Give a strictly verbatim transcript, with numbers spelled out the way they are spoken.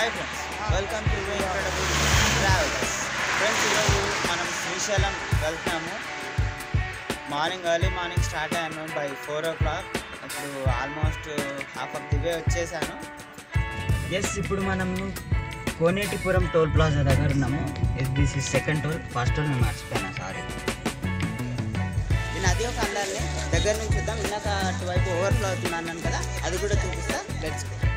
Hi friends, welcome to incredible travels. Friends, ఈరోజు మనం శ్రీశైలం వెళ్తున్నాము. మార్నింగ్ ఎర్లీ మార్నింగ్ స్టార్ట్ అయ్యాను బై ఫోర్ ఓ క్లాక్. ఇప్పుడు almost half of the way వచ్చేసాను. Yes, ఇప్పుడు మనము కోనేటిపురం టోల్ ప్లాజా దగ్గర ఉన్నాము. Yes, this is second toll. First toll నేను మర్చిపోయాను, సారీ. నేను అదే ఒక అందాన్ని దగ్గర నుంచి చూద్దాం. ఇందాక అటువైపు ఓవర్ఫ్లో అవుతున్నాను కదా, అది కూడా చూపిస్తా. Let's go.